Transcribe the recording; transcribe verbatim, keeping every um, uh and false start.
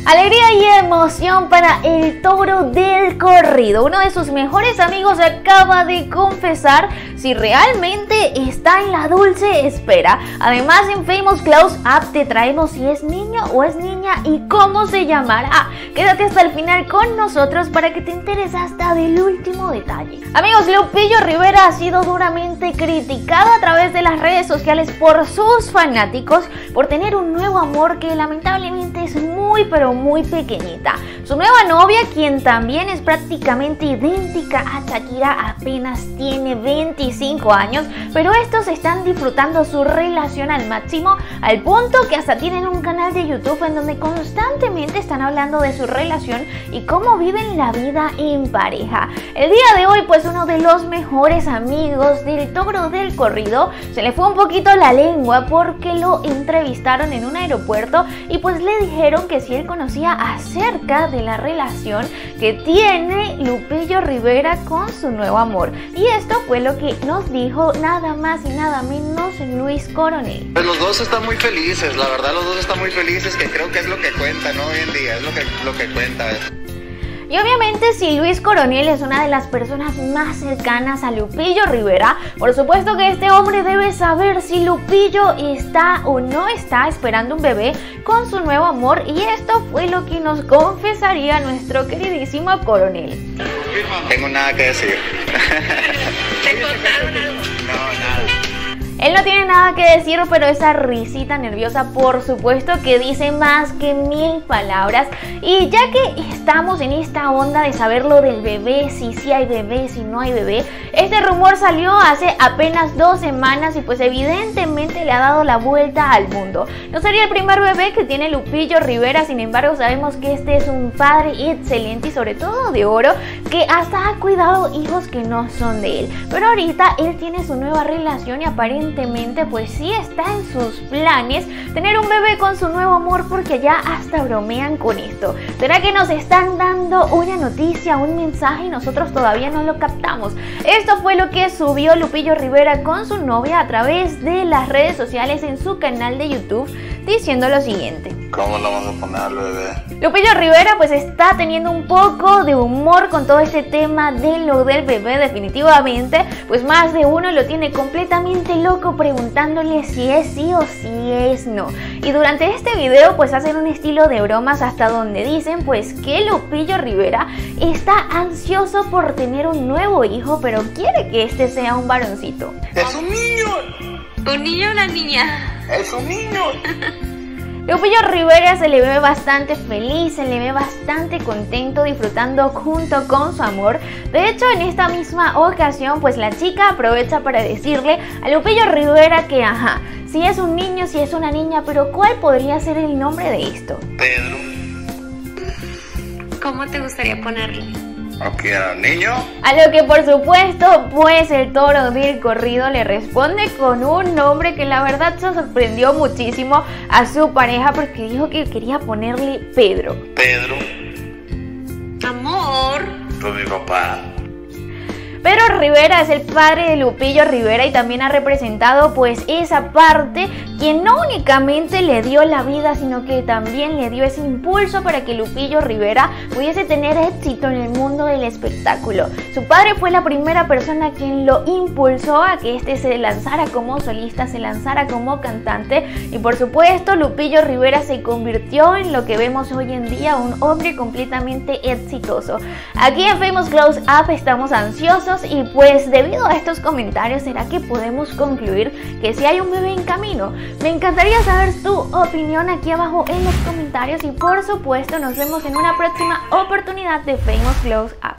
Alegría y emoción para el Toro del Corrido. Uno de sus mejores amigos acaba de confesar si realmente está en la dulce espera. Además, en Famous Close Up te traemos si es niño o es niña y cómo se llamará. Quédate hasta el final con nosotros para que te enteres hasta del último detalle. Amigos, Lupillo Rivera ha sido duramente criticado a través de las redes sociales por sus fanáticos por tener un nuevo amor que lamentablemente es muy pero muy pequeñita. Su nueva novia, quien también es prácticamente idéntica a Shakira, apenas tiene veinticinco años, pero estos están disfrutando su relación al máximo, al punto que hasta tienen un canal de YouTube en donde constantemente están hablando de su relación y cómo viven la vida en pareja. El día de hoy, pues uno de los mejores amigos del Toro del Corrido se le fue un poquito la lengua porque lo entrevistaron en un aeropuerto y pues le dijeron que si él conocía acerca de la relación que tiene Lupillo Rivera con su nuevo amor. Y esto fue lo que nos dijo nada más y nada menos Luis Coronel. Pues los dos están muy felices, la verdad los dos están muy felices, que creo que es lo que cuenta, ¿no? Hoy en día es lo que, lo que cuenta. Y obviamente si Luis Coronel es una de las personas más cercanas a Lupillo Rivera, por supuesto que este hombre debe saber si Lupillo está o no está esperando un bebé con su nuevo amor, y esto fue lo que nos confesaría nuestro queridísimo Coronel. Tengo nada que decir. ¿Te contaron algo? No, nada. Él no tiene nada que decir, pero esa risita nerviosa por supuesto que dice más que mil palabras. Y ya que estamos en esta onda de saber lo del bebé, si sí hay bebé, si no hay bebé, este rumor salió hace apenas dos semanas y pues evidentemente le ha dado la vuelta al mundo. No sería el primer bebé que tiene Lupillo Rivera, sin embargo sabemos que este es un padre excelente y sobre todo de oro, que hasta ha cuidado hijos que no son de él. Pero ahorita él tiene su nueva relación y aparentemente pues sí está en sus planes tener un bebé con su nuevo amor, porque ya hasta bromean con esto. ¿Será que nos están dando una noticia, un mensaje y nosotros todavía no lo captamos? Esto fue lo que subió Lupillo Rivera con su novia a través de las redes sociales en su canal de YouTube, diciendo lo siguiente. ¿Cómo lo vamos a poner al bebé? Lupillo Rivera pues está teniendo un poco de humor con todo este tema de lo del bebé, definitivamente, pues más de uno lo tiene completamente loco preguntándole si es sí o si es no. Y durante este video pues hacen un estilo de bromas hasta donde dicen pues que Lupillo Rivera está ansioso por tener un nuevo hijo, pero quiere que este sea un varoncito. ¡Es un niño! ¿Un niño o una niña? ¡Es un niño! Lupillo Rivera se le ve bastante feliz, se le ve bastante contento disfrutando junto con su amor. De hecho, en esta misma ocasión, pues la chica aprovecha para decirle a Lupillo Rivera que, ajá, si es un niño, si es una niña, pero ¿cuál podría ser el nombre de esto? Pedro. ¿Cómo te gustaría ponerle? ¿Ok, era niño? A lo que por supuesto pues el Toro del Corrido le responde con un nombre que la verdad se sorprendió muchísimo a su pareja, porque dijo que quería ponerle Pedro. Pedro. Amor. Tú mi papá. Pedro Rivera es el padre de Lupillo Rivera y también ha representado pues esa parte, quien no únicamente le dio la vida, sino que también le dio ese impulso para que Lupillo Rivera pudiese tener éxito en el mundo del espectáculo. Su padre fue la primera persona quien lo impulsó a que este se lanzara como solista, se lanzara como cantante, y por supuesto Lupillo Rivera se convirtió en lo que vemos hoy en día, un hombre completamente exitoso. Aquí en Famous Close Up estamos ansiosos y pues debido a estos comentarios, ¿será que podemos concluir que si hay un bebé en camino? Me encantaría saber tu opinión aquí abajo en los comentarios y por supuesto nos vemos en una próxima oportunidad de Famous Close Up.